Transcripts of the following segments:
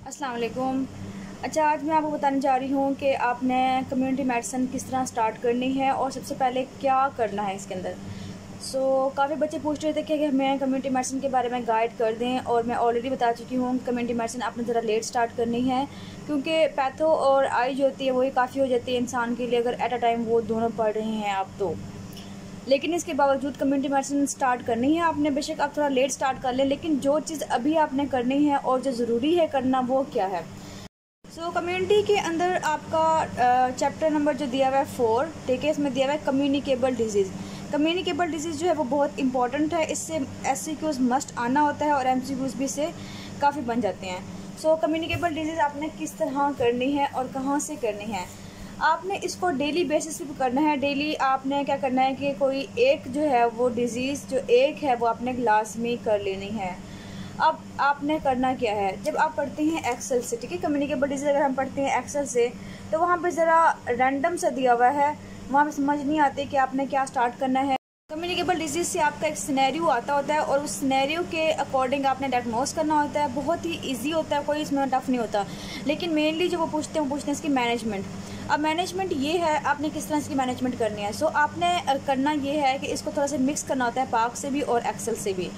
अस्सलाम वालेकुम। अच्छा, आज मैं आपको बताने जा रही हूँ कि आपने कम्युनिटी मेडिसिन किस तरह स्टार्ट करनी है और सबसे पहले क्या करना है इसके अंदर। काफ़ी बच्चे पूछ रहे थे कि हमें कम्युनिटी मेडिसिन के बारे में गाइड कर दें, और मैं ऑलरेडी बता चुकी हूँ कम्युनिटी मेडिसिन आपने ज़रा लेट स्टार्ट करनी है, क्योंकि पैथो और आई जो होती है वही काफ़ी हो जाती है इंसान के लिए, अगर एट अ टाइम वो दोनों पढ़ रहे हैं आप तो। लेकिन इसके बावजूद कम्युनिटी मेडिसिन स्टार्ट करनी है आपने, बेशक आप थोड़ा लेट स्टार्ट कर लें, लेकिन जो चीज़ अभी आपने करनी है और जो ज़रूरी है करना वो क्या है। कम्युनिटी के अंदर आपका चैप्टर नंबर जो दिया हुआ है 4, ठीक है, इसमें दिया हुआ है कम्युनिकेबल डिजीज़। कम्युनिकेबल डिजीज़ जो है वो बहुत इंपॉर्टेंट है, इससे एमसीक्यूज़ मस्ट आना होता है और एमसीक्यूज़ भी से काफ़ी बन जाते हैं। कम्युनिकेबल डिजीज़ आपने किस तरह करनी है और कहाँ से करनी है। आपने इसको डेली बेसिस पे करना है। डेली आपने क्या करना है कि कोई एक जो है वो डिज़ीज़ जो एक है वो आपने लाजमी कर लेनी है। अब आपने करना क्या है, जब आप पढ़ते हैं एक्सेल से, ठीक है, कम्युनिकेबल डिजीज़ अगर हम पढ़ते हैं एक्सेल से तो वहाँ पे ज़रा रैंडम सा दिया हुआ है, वहाँ पे समझ नहीं आती कि आपने क्या स्टार्ट करना है। कम्युनिकेबल डिजीज़ से आपका एक सिनेरियो आता होता है और उस सिनेरियो के अकॉर्डिंग आपने डायग्नोस करना होता है। बहुत ही इजी होता है, कोई इसमें टफ नहीं होता, लेकिन मेनली जो वो पूछते हैं इसकी मैनेजमेंट। अब मैनेजमेंट ये है आपने किस तरह इसकी मैनेजमेंट करनी है। आपने करना ये है कि इसको थोड़ा सा मिक्स करना होता है पाक से भी और एक्सेल से भी।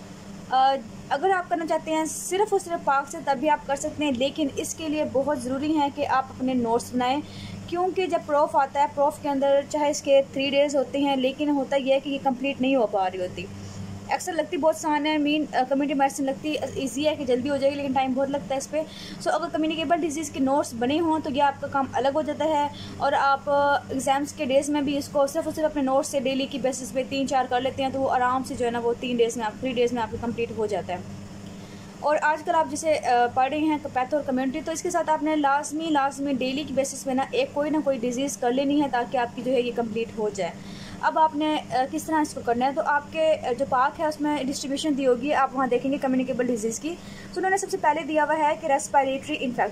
अगर आप करना चाहते हैं सिर्फ और सिर्फ पाक से तब भी आप कर सकते हैं, लेकिन इसके लिए बहुत ज़रूरी है कि आप अपने नोट्स बनाएं, क्योंकि जब प्रूफ आता है, प्रूफ के अंदर चाहे इसके 3 डेज़ होते हैं, लेकिन होता यह है कि ये कंप्लीट नहीं हो पा रही होती। एक्सेल लगती बहुत आसान है, कम्युनिटी मेडिसिन लगती इजी है कि जल्दी हो जाएगी, लेकिन टाइम बहुत लगता है इस पर। अगर कम्युनिकेबल डिजीज़ के नोट्स बने हों तो ये आपका काम अलग हो जाता है, और आप एग्ज़ाम्स के डेज़ में भी इसको सिर्फ और सिर्फ अपने नोट्स से डेली की बेसिस पे 3-4 कर लेते हैं तो वो आराम से जो है ना वो 3 डेज़ में 3 डेज़ में आपको कंप्लीट हो जाता है। और आजकल आप जैसे पढ़ रहे हैं पैथो और कम्युनिटी, तो इसके साथ आपने लाजमी डेली की बेसिस पे ना कोई ना कोई डिजीज़ कर लेनी है, ताकि आपकी जो है ये कंप्लीट हो जाए। अब आपने किस तरह इसको करना है, तो आपके जो पाक है उसमें डिस्ट्रीब्यूशन दी होगी, आप वहाँ देखेंगे कम्युनिकेबल डिजीज़ की। उन्होंने सबसे पहले दिया हुआ है कि रेस्पिरेटरी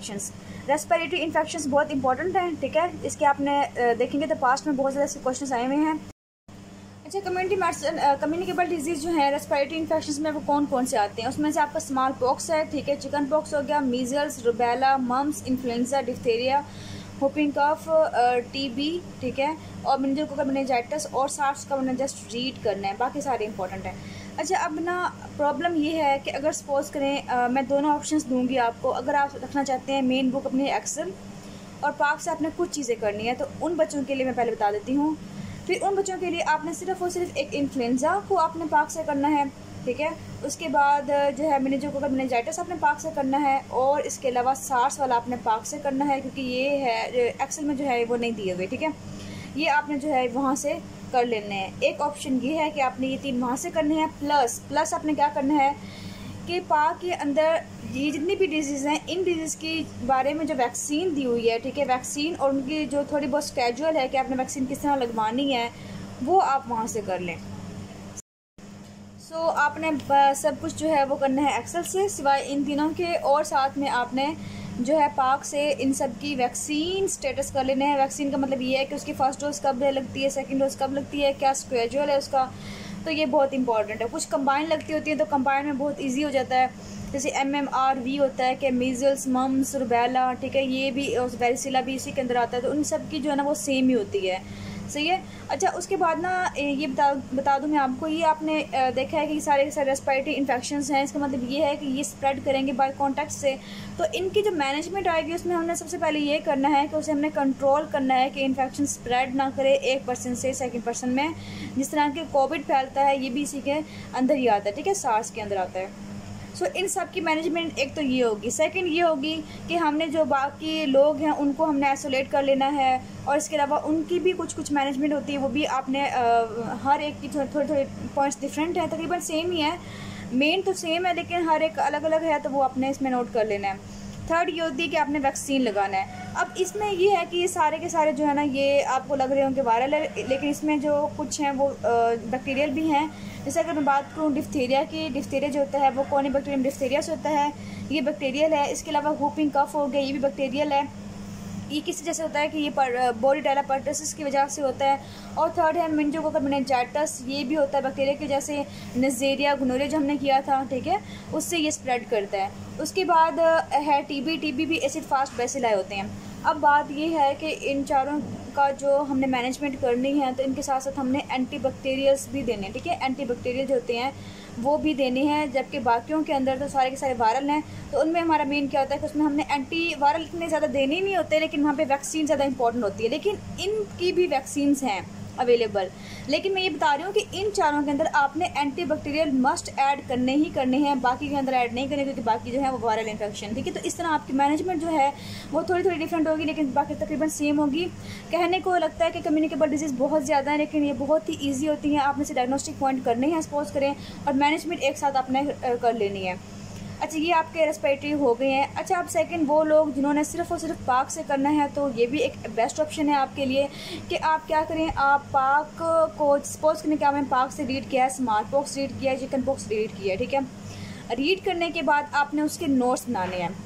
इन्फेक्शंस बहुत इंपॉर्टेंट हैं, ठीक है। इसके आपने देखेंगे तो पास्ट में बहुत ज़्यादा ऐसे क्वेश्चन आए हुए हैं। अच्छा, कम्युनिकेबल डिजीज़ जो है रेस्पिरेटरी इन्फेक्शंस में वो कौन कौन से आते हैं, उसमें से आपका स्मॉल पॉक्स है, ठीक है, चिकन पॉक्स हो गया, measles, rubella, mumps, influenza, diphtheria, whooping cough, TB, ठीक है, और मेनिंजाइटिस मेनिंजाइटिस और सार्स का मैंने जस्ट रीड करना है, बाकी सारे इंपॉर्टेंट हैं। अच्छा, अब ना प्रॉब्लम ये है कि अगर सपोज करें मैं दोनों ऑप्शंस दूंगी आपको, अगर आप रखना चाहते हैं मेन बुक अपनी एक्सेल और पाक से आपने कुछ चीज़ें करनी है, तो उन बच्चों के लिए मैं पहले बता देती हूँ। फिर उन बच्चों के लिए आपने सिर्फ और सिर्फ एक इन्फ्लुएंजा को आपने पाक से करना है, ठीक है। उसके बाद जो है मेनिंजाइटिस आपने पाक से करना है, और इसके अलावा सार्स वाला आपने पाक से करना है, क्योंकि ये है एक्सेल में जो है वो नहीं दिए हुए, ठीक है। ये आपने जो है वहाँ से कर लेने हैं। एक ऑप्शन ये है कि आपने ये 3 वहाँ से करने हैं, प्लस आपने क्या करना है कि पाक के अंदर ये जितनी भी डिजीज़ हैं, इन डिजीज़ के बारे में जो वैक्सीन दी हुई है, ठीक है, वैक्सीन और उनकी जो थोड़ी बहुत स्केड्यूल है कि आपने वैक्सीन किस तरह लगवानी है, वो आप वहाँ से कर लें। आपने सब कुछ जो है वो करना है एक्सेल से, सिवाय इन तीनों के, और साथ में आपने जो है पाक से इन सब की वैक्सीन स्टेटस कर लेने हैं। वैक्सीन का मतलब ये है कि उसकी फ़र्स्ट डोज कब लगती है, सेकंड डोज कब लगती है, क्या स्केड्यूल है उसका, तो ये बहुत इंपॉर्टेंट है। कुछ कंबाइन लगती होती है तो कंबाइन में बहुत ईजी हो जाता है, जैसे MMRV होता है कि मीजल्स, मम्स, रुबेला, ठीक है, ये भी वेरिसिला भी इसी के अंदर आता है, तो उन सब की जो है ना वो सेम ही होती है, सही है। अच्छा, उसके बाद ना ये बता दूं मैं आपको, ये आपने देखा है कि सारे रेस्पिरेटरी इन्फेक्शंस हैं, इसका मतलब ये है कि ये स्प्रेड करेंगे बाय कॉन्टैक्ट से, तो इनकी जो मैनेजमेंट आएगी उसमें हमने सबसे पहले ये करना है कि उसे हमने कंट्रोल करना है कि इन्फेक्शन स्प्रेड ना करे एक पर्सन से सेकंड पर्सन में। जिस तरह के कोविड फैलता है ये भी इसी के अंदर ही आता है, ठीक है, सार्स के अंदर आता है। इन सब की मैनेजमेंट एक तो ये होगी। सेकंड ये होगी कि हमने जो बाकी लोग हैं उनको हमने आइसोलेट कर लेना है, और इसके अलावा उनकी भी कुछ मैनेजमेंट होती है, वो भी आपने हर एक की थोड़े पॉइंट्स डिफरेंट हैं, तकरीबन सेम ही है, मेन तो सेम है लेकिन हर एक अलग अलग है, तो वो आपने इसमें नोट कर लेना है। थर्ड ये होती है कि आपने वैक्सीन लगाना है। अब इसमें ये है कि ये सारे के सारे जो है ना ये आपको लग रहे होंगे वायरल है, लेकिन इसमें जो कुछ हैं वो बैक्टीरियल भी हैं। जैसे अगर मैं बात करूँ डिफ्थेरिया की, डिफ्थेरिया जो होता है वो कॉनिबैक्टीरियम डिफ्थेरिया से होता है, ये बैक्टीरियल है। इसके अलावा होपिंग कफ हो गया, ये भी बैक्टीरियल है। ये किसी जैसे होता है कि ये बॉडी डायलापर्टसिस की वजह से होता है। और थर्ड है मेनिंजोकोकल मेनिंजाइटिस, ये भी होता है बैक्टीरिया के जैसे नज़ेरिया गोनोरिया जो हमने किया था, ठीक है, उससे ये स्प्रेड करता है। उसके बाद है टीबी भी एसिड फास्ट बेसिलाई होते हैं। अब बात ये है कि इन चारों का जो हमने मैनेजमेंट करनी है तो इनके साथ साथ हमने एंटीबैक्टीरियल्स भी देने हैं, ठीक है, एंटीबैक्टीरियल जो होते हैं वो भी देने हैं। जबकि बाकियों के अंदर तो सारे के सारे वायरल हैं, तो उनमें हमारा मेन क्या होता है कि उसमें हमने एंटी वायरल इतने ज़्यादा देने ही नहीं होते, लेकिन वहाँ पे वैक्सीन ज़्यादा इंपॉर्टेंट होती है। लेकिन इनकी भी वैक्सीन्स हैं अवेलेबल, लेकिन मैं ये बता रही हूँ कि इन चारों के अंदर आपने एंटीबैक्टीरियल मस्ट ऐड करने ही करने हैं, बाकी के अंदर ऐड नहीं करने, क्योंकि बाकी जो है वो वायरल इन्फेक्शन, ठीक है। तो इस तरह आपकी मैनेजमेंट जो है वो थोड़ी थोड़ी डिफरेंट होगी, लेकिन बाकी तकरीबन सेम होगी। कहने को लगता है कि कम्युनिकेबल डिजीज़ बहुत ज़्यादा है, लेकिन ये बहुत ही ईजी होती हैं। आपने से डायग्नोस्टिक पॉइंट करने हैं, सपोज करें, और मैनेजमेंट एक साथ आपने कर लेनी है। अच्छा, ये आपके रेस्पिरेटरी हो गए हैं। अच्छा, आप सेकंड वो लोग जिन्होंने सिर्फ और सिर्फ पाक से करना है, तो ये भी एक बेस्ट ऑप्शन है आपके लिए कि आप क्या करें, आप पाक को सपोज करने के आपने पाक से रीड किया है, स्मॉल पॉक्स रीड किया है, चिकन पॉक्स रीड किया है, ठीक है। रीड करने के बाद आपने उसके नोट्स बनाने हैं।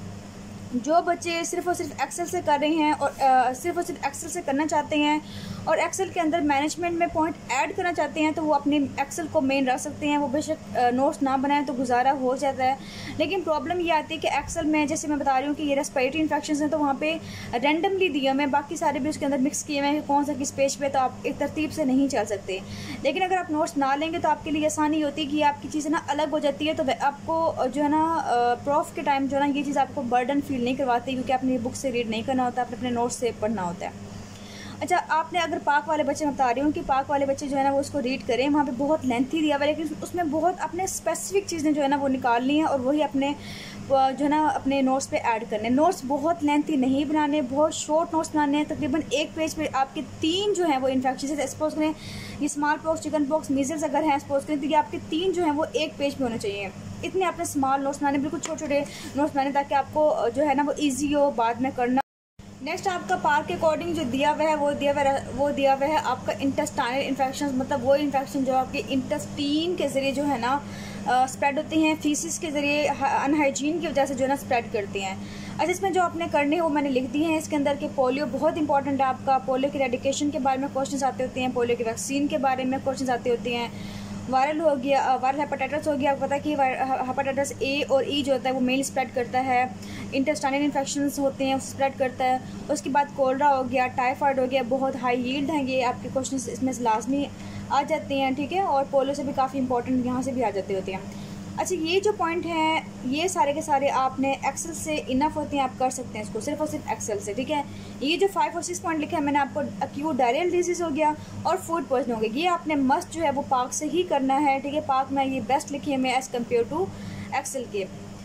जो बच्चे सिर्फ और सिर्फ एक्सेल से कर रहे हैं और सिर्फ और सिर्फ एक्सेल से करना चाहते हैं और एक्सेल के अंदर मैनेजमेंट में पॉइंट ऐड करना चाहते हैं, तो वो अपने एक्सेल को मेन रख सकते हैं। वो बेशक नोट्स ना बनाएं तो गुजारा हो जाता है, लेकिन प्रॉब्लम ये आती है कि एक्सेल में जैसे मैं बता रही हूँ कि ये रेस्पिरेटरी इन्फेक्शन हैं, तो वहाँ पे रैंडमली दिए हुए हैं, बाकी सारे भी उसके अंदर मिक्स किए हुए हैं कि कौन सा किस पेज पे, तो आप एक तरतीब से नहीं चल सकते। लेकिन अगर आप नोट्स ना लेंगे तो आपके लिए आसानी होती है कि आपकी चीज़ें ना अलग हो जाती है, तो आपको जो है ना प्रूफ के टाइम जो है ना ये चीज़ आपको बर्डन फील नहीं करवाती, क्योंकि आपने बुक से रीड नहीं करना होता, आपने अपने नोट्स से पढ़ना होता है। अच्छा, आपने अगर पाक वाले बच्चे, मैं बता रही हूँ कि पाक वाले बच्चे जो है ना वो उसको रीड करें, वहाँ पे बहुत लेंथी दिया हुआ है, लेकिन उसमें बहुत अपने स्पेसिफिक चीज़ें जो है ना वो निकालनी है और वही अपने जो है ना अपने नोट्स पे ऐड करने। नोट्स बहुत लेंथी नहीं बनाने, बहुत शॉर्ट नोट्स बनाने हैं। तकरीबन एक पेज पे आपके 3 जो हैं वो इन्फेक्शन से, सपोज करें ये small pox, chicken pox, measles अगर हैं सपोज करें, तो ये आपके 3 जो हैं वो एक पेज पे होने चाहिए। इतने आपने स्मॉल नोट्स बनाने, बिल्कुल छोटे छोटे नोट्स बनाने, ताकि आपको जो है ना वो ईजी हो बाद में करना। नेक्स्ट आपका पार्क के अकॉर्डिंग जो दिया हुआ है वो दिया हुआ है आपका इंटेस्टाइनल इन्फेक्शन, मतलब वो इन्फेक्शन जो आपके इंटेस्टीन के ज़रिए जो है ना स्प्रेड होती हैं, फीसिस के ज़रिए अनहाइजीन की वजह से जो है ना स्प्रेड करती हैं। अच्छा, इसमें जो आपने करने हैं वो मैंने लिख दिए हैं इसके अंदर कि पोलियो बहुत इंपॉर्टेंट है आपका। पोलियो की रेडिकेशन के बारे में क्वेश्चन आते होते हैं, पोलियो की वैक्सीन के बारे में क्वेश्चन आते होते हैं, वायरल हो गया, वायरल हेपेटाइटिस हो गया। आपको पता है कि हेपेटाइटिस ए और ई जो होता है वो मेल स्प्रेड करता है, इंटेस्टाइनल इन्फेक्शंस होते हैं उससे स्प्रेड करता है। उसके बाद कोलरा हो गया, टाइफाइड हो गया, बहुत हाई यील्ड हैं ये आपके क्वेश्चन इसमें से लाजमी आ जाते हैं, ठीक है। और पोलियो से भी काफ़ी इंपॉर्टेंट यहाँ से भी आ जाते होते हैं। अच्छा, ये जो पॉइंट हैं ये सारे के सारे आपने एक्सेल से इनफ होते हैं, आप कर सकते हैं इसको सिर्फ और सिर्फ एक्सेल से, ठीक है। ये जो 5 और 6 पॉइंट लिखे हैं मैंने आपको, एक्यूट डायरियल डिजीज़ हो गया और फूड पॉइजन हो गया, ये आपने मस्ट जो है वो पाक से ही करना है, ठीक है। पाक में ये बेस्ट लिखी है मैं एज़ कम्पेयर टू एक्सेल के।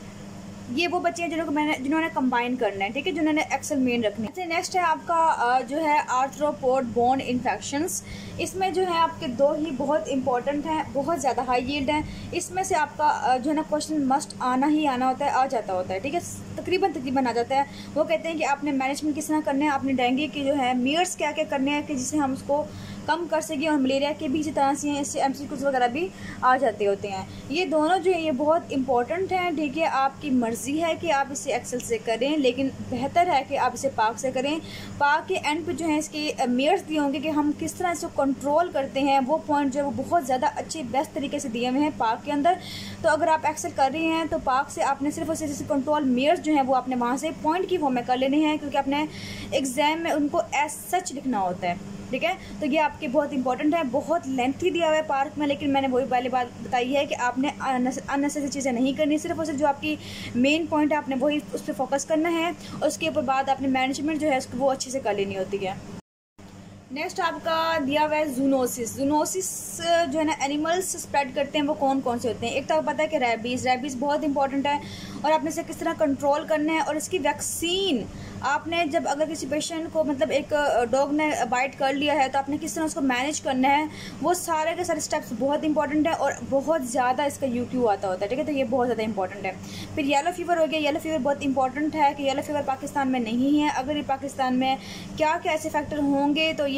ये वो बच्चे हैं जिन्होंने कंबाइन करना है, ठीक है, जिन्होंने एक्सेल मेन रखनी है। नेक्स्ट है आपका जो है आर्थ्रोपोड बोन इन्फेक्शंस। इसमें जो है आपके 2 ही बहुत इंपॉर्टेंट हैं, बहुत ज़्यादा हाई यील्ड हैं। इसमें से आपका जो है ना क्वेश्चन मस्ट आना ही आना होता है, आ जाता होता है, ठीक है, तकरीबन आ जाता है। वो कहते हैं कि आपने मैनेजमेंट किस तरह करना है, आपने डेंगू की जो है मियर्स क्या क्या करने हैं कि जिससे हम उसको कम कर सकें, और मलेरिया के भी इसी तरह से हैं, इससे MCQs वगैरह भी आ जाते होते हैं। ये दोनों जो है ये बहुत इंपॉर्टेंट हैं, ठीक है। आपकी मर्ज़ी है कि आप इसे एक्सेल से करें, लेकिन बेहतर है कि आप इसे पाक से करें। पाक के एंड पे जो है इसके मेयर्स दिए होंगे कि हम किस तरह इसको कंट्रोल करते हैं, वो पॉइंट जो है वो बहुत ज़्यादा अच्छे बेस्ट तरीके से दिए हुए हैं पाक के अंदर। तो अगर आप एक्सेल कर रहे हैं तो पाक से आपने सिर्फ और सिर्फ कंट्रोल मेयर्स जो हैं वो आपने वहाँ से पॉइंट की फॉर्म में कर लेने हैं, क्योंकि आपने एग्ज़ाम में उनको एज सच लिखना होता है, ठीक है। तो ये आपके बहुत इंपॉर्टेंट है, बहुत लेंथी दिया हुआ है पार्क में, लेकिन मैंने वही पहले बात बताई है कि आपने अननेसेसरी चीज़ें नहीं करनी, सिर्फ और सिर्फ जो आपकी मेन पॉइंट है आपने वही उस पर फोकस करना है, और उसके ऊपर बाद आपने मैनेजमेंट जो है उसको वो अच्छे से कर लेनी होती है। नेक्स्ट आपका दिया हुआ है जूनोसिस। जूनोसिस जो है ना एनिमल्स स्प्रेड करते हैं, वो कौन कौन से होते हैं। एक तो आपको पता है कि रैबीज़ बहुत इंपॉर्टेंट है, और आपने इसे किस तरह कंट्रोल करना है, और इसकी वैक्सीन आपने जब अगर किसी पेशेंट को मतलब एक डॉग ने बाइट कर लिया है तो आपने किस तरह उसको मैनेज करना है, वो सारे के सारे स्टेप्स बहुत इंपॉर्टेंट है, और बहुत ज़्यादा इसका यूट्यूब आता होता है, ठीक है। तो ये बहुत ज़्यादा इंपॉर्टेंट है। फिर येलो फीवर हो गया। येलो फीवर बहुत इंपॉर्टेंट है कि येलो फीवर पाकिस्तान में नहीं है। अगर ये पाकिस्तान में क्या क्या ऐसे फैक्टर होंगे तो ये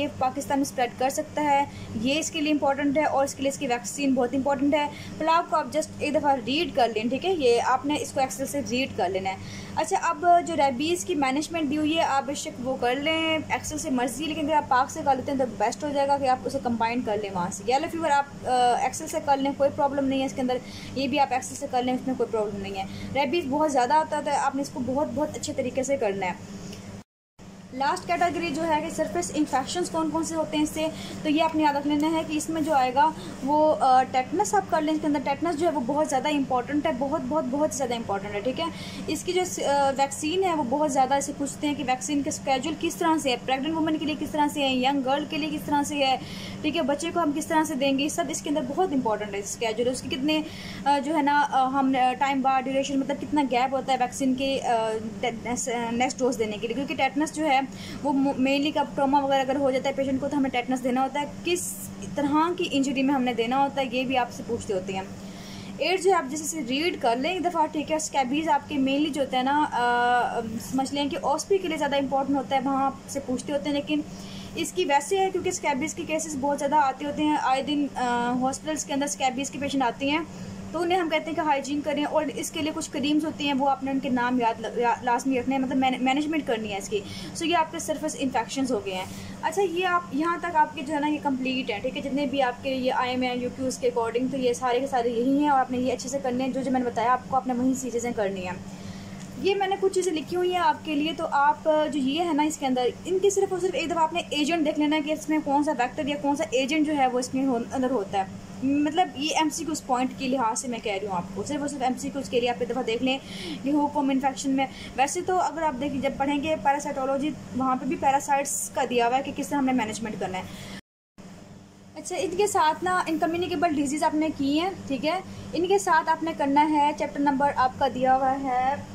ये पाकिस्तान में स्प्रेड कर सकता है, ये इसके लिए इंपॉर्टेंट है और इसके लिए इसकी वैक्सीन बहुत इंपॉर्टेंट है। ब्लॉग को आप जस्ट एक दफ़ा रीड कर लें, ठीक है, ये आपने इसको एक्सेल से रीड कर लेना है। अच्छा, अब जो रेबीज़ की मैनेजमेंट दी हुई है आप बेशक वो कर लें एक्सेल से मर्जी, लेकिन अगर आप पाक से कर लेते हैं तो बेस्ट हो जाएगा कि आप उसे कंबाइन कर लें वहाँ से। येलो फीवर आप एक्सेल से कर लें, कोई प्रॉब्लम नहीं है इसके अंदर, ये भी आप एक्सेल से कर लें, इसमें कोई प्रॉब्लम नहीं है। रेबीज़ बहुत ज़्यादा आता है, आपने इसको बहुत अच्छे तरीके से करना है। लास्ट कैटेगरी जो है कि सरफेस इन्फेक्शंस कौन कौन से होते हैं इससे, तो ये आपने याद रख लेना है कि इसमें जो आएगा वो टेटनस आप कर लें। इसके अंदर टेटनस जो है वो बहुत ज़्यादा इंपॉर्टेंट है, बहुत ज़्यादा इंपॉर्टेंट है, ठीक है। इसकी जो वैक्सीन है वो बहुत ज़्यादा ऐसे पूछते हैं कि वैक्सीन का स्केड्यूल किस तरह से है, प्रेग्नेंट वुमेन के लिए किस तरह से है, यंग गर्ल के लिए किस तरह से है, ठीक है, बच्चे को हम किस तरह से देंगे, सब इसके अंदर बहुत इंपॉर्टेंट है स्केड्यूल। उसके कितने जो है ना हम टाइम बाद ड्यूरेशन, मतलब कितना गैप होता है वैक्सीन के नेक्स्ट डोज देने के लिए, क्योंकि टेटनस जो है वो मेनली का ट्रॉमा वगैरह अगर हो जाता है पेशेंट को तो हमें टेटनस देना होता है, किस तरह की इंजरी में हमने देना होता है, ये भी आपसे पूछते होते हैं। एड्स जो आप जैसे रीड कर लें एक दफ़ा, ठीक है। स्कैबीज़ आपके मेनली जो होता है ना समझ लें कि ऑस्पी के लिए ज़्यादा इंपॉर्टेंट होता है, वहाँ से पूछते होते हैं, लेकिन इसकी वैसे है क्योंकि स्कैबीज़ के केसेस बहुत ज़्यादा आते होते हैं, आए दिन हॉस्पिटल्स के अंदर स्कैबीज़ के पेशेंट आती हैं, तो उन्हें हम कहते हैं कि हाइजीन करें, और इसके लिए कुछ क्रीम्स होती हैं वो आपने उनके नाम लाजमी रखने हैं, मतलब मैनेजमेंट करनी है इसकी। सो ये आपके सरफेस इन्फेक्शंस हो गए हैं। अच्छा, ये आप यहाँ तक आपके जो है ना ये कंप्लीट है, ठीक है, जितने भी आपके ये आए में यूक्यूज़ के अकॉर्डिंग, तो ये सारे के सारे यही हैं और आपने ये अच्छे से करने हैं, जो मैंने बताया आपको आपने वही सी चीज़ें करनी है। ये मैंने कुछ चीज़ें लिखी हुई हैं आपके लिए, तो आप जो ये है ना इसके अंदर इनकी सिर्फ और सिर्फ एक दफ़ा आपने एजेंट देख लेना है कि इसमें कौन सा वेक्टर या कौन सा एजेंट जो है वो इसमें अंदर होता है। मतलब ये MCQs पॉइंट के लिहाज से मैं कह रही हूँ आपको, सिर्फ और सिर्फ MCQs के लिए आप एक दफ़ा देख लें कि हुकम इन्फेक्शन में। वैसे तो अगर आप देखिए जब पढ़ेंगे पैरासाइटोलॉजी, वहाँ पर भी पैरासाइट्स का दिया हुआ है कि किस तरह हमने मैनेजमेंट करना है। अच्छा, इनके साथ ना इनकम्युनिकेबल डिजीज़ आपने की हैं, ठीक है, इनके साथ आपने करना है चैप्टर नंबर आपका दिया हुआ है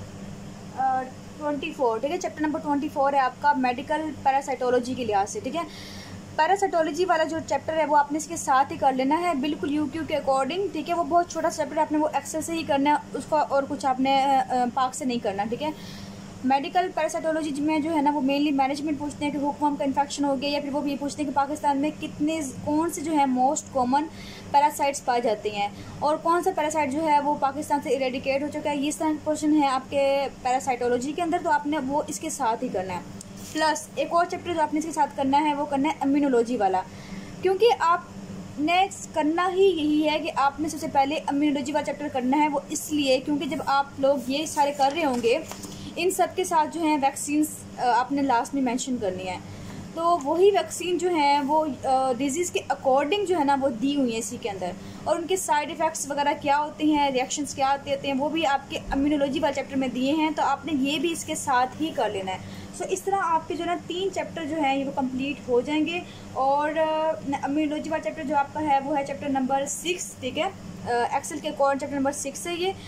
24, ठीक है, चैप्टर नंबर 24 है आपका मेडिकल पैरासाइटोलॉजी के लिहाज से, ठीक है। पैरासाइटोलॉजी वाला जो चैप्टर है वो आपने इसके साथ ही कर लेना है, बिल्कुल UQ के अकॉर्डिंग, ठीक है। वो बहुत छोटा चैप्टर है, आपने वो एक्सेल से ही करना है उसका, और कुछ आपने पाक से नहीं करना, ठीक है। मेडिकल पैरासाइटोलॉजी में जो है ना वो मेनली मैनेजमेंट पूछते हैं कि हुक्म का इन्फेक्शन हो गया, या फिर वो भी पूछते हैं कि पाकिस्तान में कौन से जो है मोस्ट कॉमन पैरासाइट्स पाए जाते हैं, और कौन सा पैरासाइट जो है वो पाकिस्तान से इरेडिकेट हो चुका है। ये सारे क्वेश्चन है आपके पैरासाइटोलॉजी के अंदर, तो आपने वो इसके साथ ही करना है। प्लस एक और चैप्टर जो आपने इसके साथ करना है वो करना है इम्यूनोलॉजी वाला, क्योंकि आपने करना ही यही है कि आपने सबसे पहले इम्यूनोलॉजी वाला चैप्टर करना है। वो इसलिए क्योंकि जब आप लोग ये सारे कर रहे होंगे, इन सब के साथ जो है वैक्सीन्स आपने लास्ट में मेंशन करनी है, तो वही वैक्सीन जो है वो डिजीज़ के अकॉर्डिंग जो है ना वो दी हुई है इसी के अंदर, और उनके साइड इफ़ेक्ट्स वगैरह क्या होते हैं, रिएक्शंस क्या आते हैं, वो भी आपके इम्यूनोलॉजी वाले चैप्टर में दिए हैं, तो आपने ये भी इसके साथ ही कर लेना है। सो इस तरह आपके जो है ना 3 चैप्टर जो हैं ये वो कंप्लीट हो जाएंगे, और इम्यूनोलॉजी वाला चैप्टर जो आपका है वो है चैप्टर नंबर 6, ठीक है, एक्सेल के अकॉर्डिंग चैप्टर नंबर 6 है ये।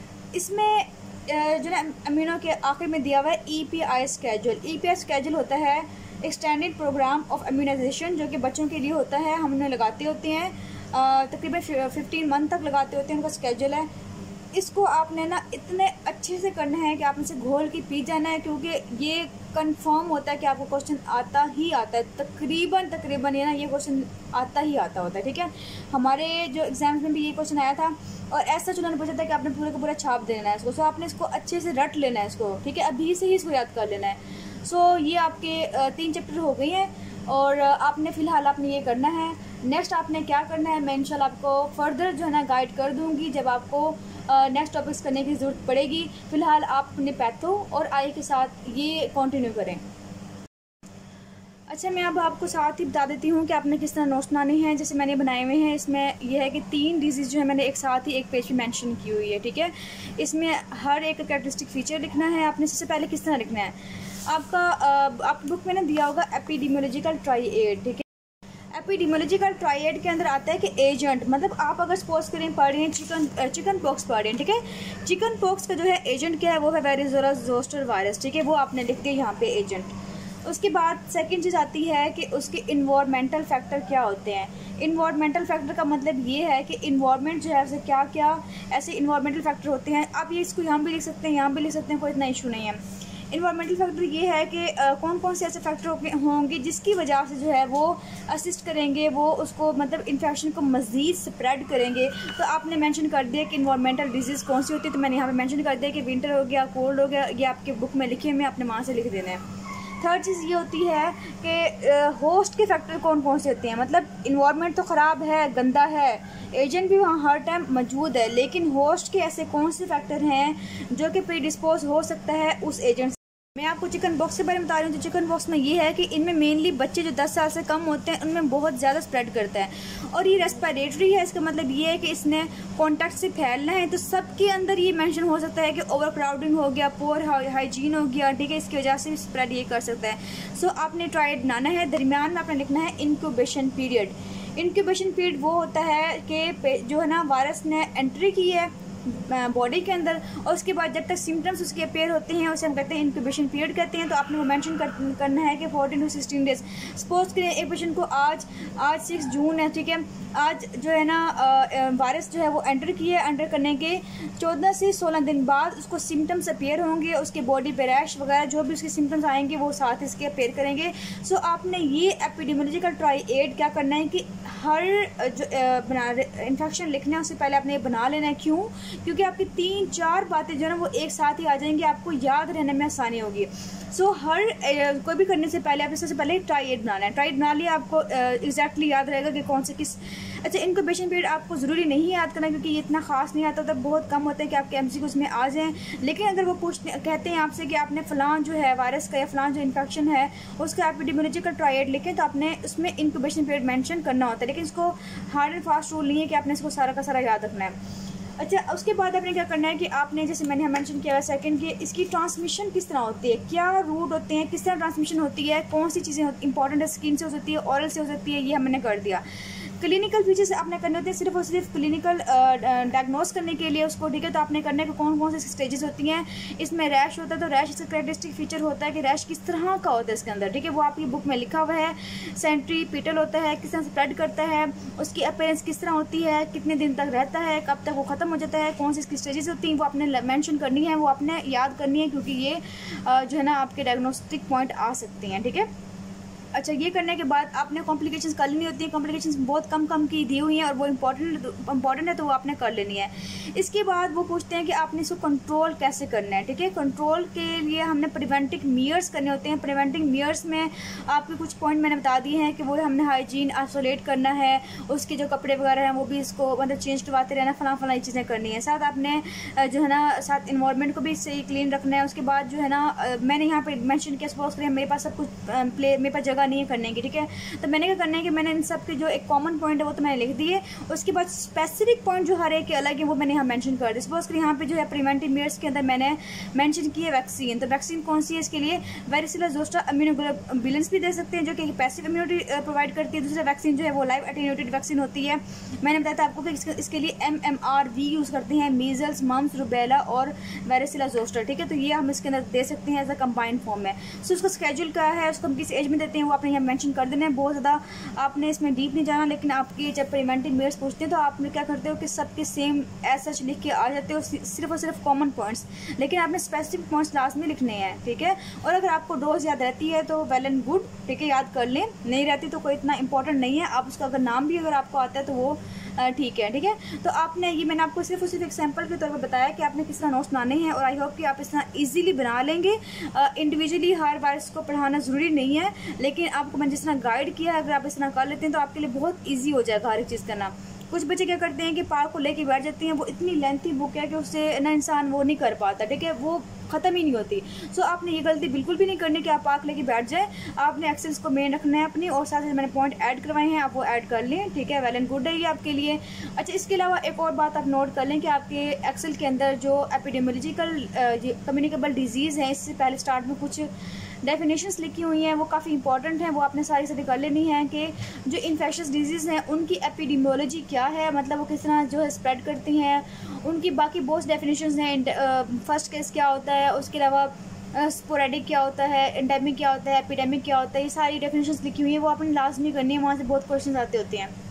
इसमें जो ना अमीनो के आखिर में दिया हुआ है EPI स्केड्यूल। EPI स्केड्यूल होता है एक्सटेंडेड प्रोग्राम ऑफ इम्यूनाइजेशन, जो कि बच्चों के लिए होता है, हम उन्हें लगाते होते हैं तकरीबन 15 मंथ तक लगाते होते हैं, उनका स्केड्यूल है। इसको आपने ना इतने अच्छे से करना है कि आपने से घोल के पी जाना है, क्योंकि ये कंफर्म होता है कि आपको क्वेश्चन आता ही आता है, तकरीबन ये ना ये क्वेश्चन आता ही आता होता है, ठीक है। हमारे जो एग्जाम्स में भी ये क्वेश्चन आया था, और ऐसा उन्होंने पूछा था कि आपने पूरे का पूरा छाप देना है इसको, सो आपने इसको अच्छे से रट लेना है इसको, ठीक है, अभी से ही इसको याद कर लेना है। सो ये आपके 3 चैप्टर हो गई हैं, और आपने फ़िलहाल आपने ये करना है। नेक्स्ट आपने क्या करना है मैं इंशाल्लाह आपको फर्दर जो है ना गाइड कर दूँगी जब आपको नेक्स्ट टॉपिक्स करने की ज़रूरत पड़ेगी। फ़िलहाल आप अपने पैथो और आई के साथ ये कंटिन्यू करें। अच्छा, मैं अब आपको साथ ही बता देती हूँ कि आपने किस तरह नोट्स बनाने हैं, जैसे मैंने बनाए हुए हैं। इसमें यह है कि 3 डिजीज़ जो है मैंने एक साथ ही एक पेज पे मेंशन की हुई है, ठीक है। इसमें हर एक कैरेक्टरिस्टिक फीचर लिखना है आपने। सबसे पहले किस तरह लिखना है, आपकी बुक में ना दिया होगा एपिडेमियोलॉजिकल ट्राइएड, ठीक है। एपिडेमियोलॉजिकल ट्राइएड के अंदर आता है कि एजेंट, मतलब आप अगर सपोज करें पढ़ रहे हैं चिकन पॉक्स पढ़ रहे हैं, ठीक है, चिकन पॉक्स का जो है एजेंट क्या है वो है वेरिजोला जोस्टर वायरस, ठीक है, वो आपने लिख दिया यहाँ पे एजेंट। उसके बाद सेकंड चीज़ आती है कि उसके इन्वायरमेंटल फैक्टर क्या होते हैं। इन्वायरमेंटल फैक्टर का मतलब ये है कि इन्वायरमेंट जो है उससे क्या क्या ऐसे इन्वायरमेंटल फैक्टर होते हैं। आप ये इसको यहाँ भी लिख सकते हैं, यहाँ भी लिख सकते हैं, कोई इतना इशू नहीं है। इन्वायरमेंटल फैक्टर ये है कि कौन कौन से ऐसे फैक्टर होंगे जिसकी वजह से जो है वो असिस्ट करेंगे, वो उसको मतलब इन्फेक्शन को मज़ीद स्प्रेड करेंगे। तो आपने मेंशन कर दिया कि इन्वायरमेंटल डिजीज़ कौन सी होती है, तो मैंने यहाँ पे मेंशन कर दिया कि विंटर हो गया, कोल्ड हो गया, ये आपके बुक में लिखे हुए, अपने वहाँ से लिख देना है। थर्ड चीज़ ये होती है कि होस्ट के फैक्टर कौन कौन से होते हैं, मतलब इन्वायरमेंट तो ख़राब है, गंदा है, एजेंट भी वहाँ हर टाइम मौजूद है, लेकिन होस्ट के ऐसे कौन से फैक्टर हैं जो कि प्रीडिस्पोज हो सकता है उस एजेंट। मैं आपको चिकन बॉक्स के बारे में बता रही हूँ। तो चिकन बॉक्स में ये है कि इनमें मेनली बच्चे जो 10 साल से कम होते हैं उनमें बहुत ज़्यादा स्प्रेड करता है, और ये रेस्पिरेटरी है। इसका मतलब ये है कि इसने कॉन्टैक्ट से फैलना है, तो सबके अंदर ये मेंशन हो सकता है कि ओवर क्राउडिंग हो गया, पुअर हाइजीन हो गया, ठीक है, इसकी वजह से स्प्रेड ये कर सकता है। सो आपने ट्राइड बनाना है, दरमियान में आपने लिखना है इंक्यूबेशन पीरियड। इंक्यूबेशन पीरियड वो होता है कि जो है ना वायरस ने एंट्री की है बॉडी के अंदर, और उसके बाद जब तक सिम्टम्स उसके अपेयर होते हैं उसे हम कहते हैं इंक्यूबेशन पीरियड कहते हैं। तो आपने वो मेंशन करना है कि 14 to 16 डेज। सपोज करें एक पेशेंट को आज 6 जून है, ठीक है, आज जो है ना वायरस जो है वो एंटर किया है, एंटर करने के 14 से 16 दिन बाद उसको सिम्टम्स अपेयर होंगे, उसके बॉडी पे रैश वगैरह जो भी उसके सिम्टम्स आएंगे वो साथ इसके अपेयर करेंगे। सो आपने ये एपिडेमियोलॉजिकल ट्राइएड क्या करना है कि हर जो इन्फेक्शन लिखना है उससे पहले आपने ये बना लेना है। क्यों? क्योंकि आपकी 3-4 बातें जो है ना वो एक साथ ही आ जाएंगी, आपको याद रहने में आसानी होगी। सो हर कोई भी करने से पहले आपने सबसे पहले ट्राइएड बनाना है। ट्राइएड बना लिया, आपको एग्जैक्टली याद रहेगा कि कौन से किस। अच्छा, इंक्यूबेशन पीरियड आपको ज़रूरी नहीं याद करना क्योंकि ये इतना खास नहीं आता, तब बहुत कम होता है कि आपके एमसीक्यूज़ में आ जाएं। लेकिन अगर वो कहते हैं आपसे कि आपने फ़लाँ जो है वायरस का या फ़लाँ जो इन्फेक्शन है उसका एपिडेमियोलॉजिकल ट्राइएड लिखें, तो आपने उसमें इंक्यूबेशन पीरियड मेंशन करना होता है। लेकिन इसको हार्ड एंड फास्ट रूल नहीं है कि आपने इसको सारा का सारा याद रखना है। अच्छा, उसके बाद आपने क्या करना है कि आपने जैसे मैंने मेंशन किया है सेकंड कि इसकी ट्रांसमिशन किस तरह होती है, क्या रूट होते हैं, किस तरह ट्रांसमिशन होती है, कौन सी चीज़ें इंपॉर्टेंट है, स्किन से हो सकती है, ऑरल से हो सकती है, ये हमने कर दिया। क्लिनिकल फीचर्स आपने करने होते हैं सिर्फ और सिर्फ क्लिनिकल डायग्नोस करने के लिए उसको, ठीक है। तो आपने करने के कौन कौन से स्टेजेस होती हैं। इसमें रैश होता है, तो रैश इसका कैरेक्टरिस्टिक फीचर होता है कि रैश किस तरह का होता है इसके अंदर, ठीक है, वो आपकी बुक में लिखा हुआ है। सेंट्रीपिटल होता है, किस तरह स्प्रेड करता है, उसकी अपीयरेंस किस तरह होती है, कितने दिन तक रहता है, कब तक वो ख़त्म हो जाता है, कौन सी इसकी स्टेजेस होती हैं, वो आपने मेंशन करनी है, वो आपने याद करनी है, क्योंकि ये जो है ना आपके डायग्नोस्टिक पॉइंट आ सकती हैं, ठीक है। अच्छा, ये करने के बाद आपने कॉम्प्लिकेशंस कर लेनी होती है। कॉम्प्लिकेशंस बहुत कम की दी हुई हैं और वो इंपॉर्टेंट है, तो वो आपने कर लेनी है। इसके बाद वो पूछते हैं कि आपने इसको कंट्रोल कैसे करना है, ठीक है। कंट्रोल के लिए हमने प्रिवेंटिव मेयर्स करने होते हैं। प्रिवेंटिव मेयर्स में आपके कुछ पॉइंट मैंने बता दिए हैं कि वो हमने हाइजीन आइसोलेट करना है, उसके जो कपड़े वगैरह हैं वो भी इसको मतलब चेंज करवाते रहना, फला चीज़ें करनी है। साथ आपने जो है ना साथ इन्वायरमेंट को भी सही क्लीन रखना है। उसके बाद जो है ना मैंने यहाँ पर मैंशन किया, सपोज करें मेरे पास सब कुछ मेरे पास जगह नहीं है करने की, ठीक है, तो मैंने क्या करना है कि मैंने इन सब के जो एक कॉमन पॉइंट है वो तो मैंने लिख दिए। उसके बाद स्पेसिफिक पॉइंट जो हर एक के अलग है वो मैंने यहाँ मेंशन कर दिया। सपोज कि यहाँ पे जो है प्रिवेंटिव मेयर्स के अंदर मैंने मेंशन की है वैक्सीन। तो वैक्सीन कौन सी है, इसके लिए वेरिसिला जोस्टर इम्यूनोग्लोबुलिन्स भी दे सकते हैं जो कि पैसिव इम्यूनिटी प्रोवाइड करती है। दूसरा वैक्सीन जो है वो लाइव एटेन्यूएटेड वैक्सीन होती है। मैंने बताया था आपको कि इसके लिए MMR यूज़ करते हैं, मीजल्स, मम्स, रुबेला और वेरिसिला जोस्टर, ठीक है। तो ये हम इसके अंदर दे सकते हैं एज अ कंबाइंड फॉर्म में। सो उसका स्केड्यूल क्या है, उसको हम किस एज में देते हैं वो आपने यहाँ मेंशन कर देना है। बहुत ज़्यादा आपने इसमें डीप नहीं जाना, लेकिन आपकी जब प्रिवेंटिव मेयर्स पूछते हैं तो आप क्या करते हो कि सबके सेम एज सच लिख के आ जाते हो, सिर्फ और सिर्फ कॉमन पॉइंट्स, लेकिन आपने स्पेसिफिक पॉइंट्स लाजमी लिखने हैं, ठीक है। और अगर आपको डोज याद रहती है तो वेल एंड गुड, ठीक है, याद कर लें। नहीं रहती तो कोई इतना इंपॉर्टेंट नहीं है, आप उसका अगर नाम भी अगर आपको आता है तो वो ठीक है, ठीक है। तो आपने ये मैंने आपको सिर्फ और सिर्फ एग्जाम्पल के तौर पर बताया कि आपने किस तरह नोट्स बनाने हैं, और आई होप कि आप इस तरह ईजिली बना लेंगे। इंडिविजुअली हर बार इसको पढ़ाना ज़रूरी नहीं है, लेकिन आपको मैंने जिस तरह गाइड किया है अगर आप इस तरह कर लेते हैं तो आपके लिए बहुत ईजी हो जाएगा हर एक चीज़ करना। कुछ बच्चे क्या करते हैं कि पार्क को लेके बैठ जाते हैं, वो इतनी लेंथी बुक है कि उससे ना इंसान वो नहीं कर पाता, ठीक है, वो ख़त्म ही नहीं होती। सो आपने ये गलती बिल्कुल भी नहीं करनी कि आप पार्क लेके बैठ जाए। आपने एक्सेस को मेन रखना है अपनी, और साथ ही मैंने पॉइंट ऐड करवाए हैं, आप वो ऐड कर लें, ठीक है, वेल एंड गुड है ये आपके लिए। अच्छा, इसके अलावा एक और बात आप नोट कर लें कि आपके एक्सेल के अंदर जो एपिडेमियोलॉजिकल कम्युनिकेबल डिजीज़ है, इससे पहले स्टार्ट में कुछ डेफिनेशंस लिखी हुई हैं, वो काफ़ी इंपॉर्टेंट हैं, वो आपने सारी कर लेनी है कि जो इन्फेक्शस डिजीज़ हैं उनकी एपिडेमियोलॉजी क्या है, मतलब वो किस तरह जो है स्प्रेड करती हैं, उनकी बाकी बहुत डेफिनेशंस हैं। फर्स्ट केस क्या होता है, उसके अलावा स्पोरेडिक क्या होता है, एंडेमिक क्या होता है, एपिडेमिक क्या होता है, ये सारी डेफिनेशंस लिखी हुई हैं, वो आपने लाजमी करनी है, वहाँ से बहुत क्वेश्चन आते होते हैं।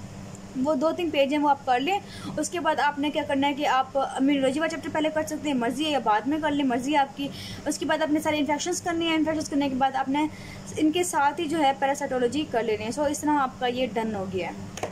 वो 2-3 पेज हैं वो आप कर लें। उसके बाद आपने क्या करना है कि आप इम्यूनोलॉजी वाला चैप्टर पहले कर सकते हैं, मर्ज़ी है, या बाद में कर लें, मर्ज़ी है आपकी। उसके बाद आपने सारे इन्फेक्शंस करनी है, इन्फेक्शंस करने के बाद आपने इनके साथ ही जो है पैरासाइटोलॉजी कर लेनी है। सो इस तरह आपका ये डन हो गया है।